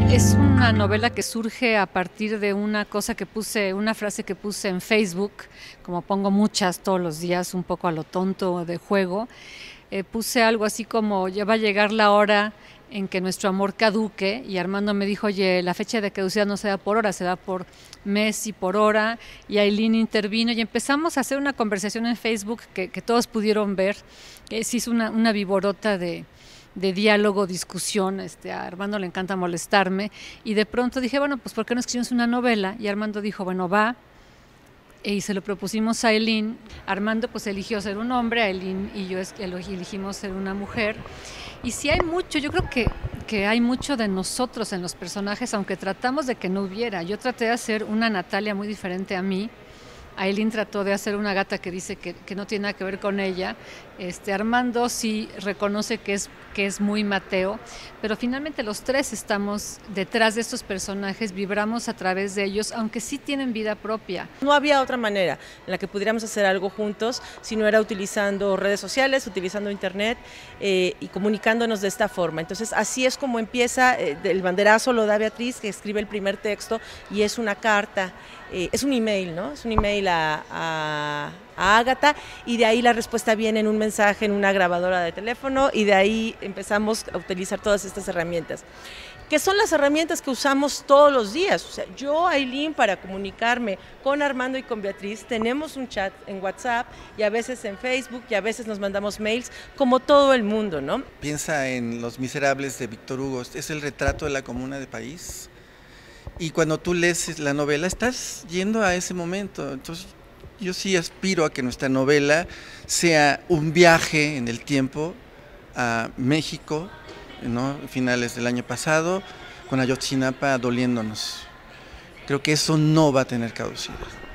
Es una novela que surge a partir de una cosa que puse, una frase que puse en Facebook, como pongo muchas todos los días, un poco a lo tonto de juego. Puse algo así como: ya va a llegar la hora en que nuestro amor caduque, y Armando me dijo: oye, la fecha de caducidad no se da por hora, se da por mes y por hora, y Ailín intervino y empezamos a hacer una conversación en Facebook que todos pudieron ver. Se hizo una viborota de diálogo, discusión. A Armando le encanta molestarme, y de pronto dije, bueno, pues ¿por qué no escribimos una novela? Y Armando dijo, bueno, va, y se lo propusimos a Ailín. Armando pues eligió ser un hombre, Ailín y yo elegimos ser una mujer. Y sí hay mucho, yo creo que hay mucho de nosotros en los personajes, aunque tratamos de que no hubiera. Yo traté de hacer una Natalia muy diferente a mí. Ailín trató de hacer una gata que dice que no tiene nada que ver con ella. Armando sí reconoce que es muy Mateo, pero finalmente los tres estamos detrás de estos personajes, vibramos a través de ellos, aunque sí tienen vida propia. No había otra manera en la que pudiéramos hacer algo juntos si no era utilizando redes sociales, utilizando internet y comunicándonos de esta forma. Entonces así es como empieza. El banderazo lo da Beatriz, que escribe el primer texto, y es una carta, es un email, ¿no? Es un email a Ágata, y de ahí la respuesta viene en un mensaje, en una grabadora de teléfono, y de ahí empezamos a utilizar todas estas herramientas, que son las herramientas que usamos todos los días. O sea, yo, Ailín, para comunicarme con Armando y con Beatriz, tenemos un chat en WhatsApp, y a veces en Facebook, y a veces nos mandamos mails, como todo el mundo, ¿no? Piensa en Los Miserables de Víctor Hugo, es el retrato de la Comuna de París, y cuando tú lees la novela estás yendo a ese momento. Entonces yo sí aspiro a que nuestra novela sea un viaje en el tiempo a México, ¿no? Finales del año pasado, con Ayotzinapa doliéndonos. Creo que eso no va a tener caducidad.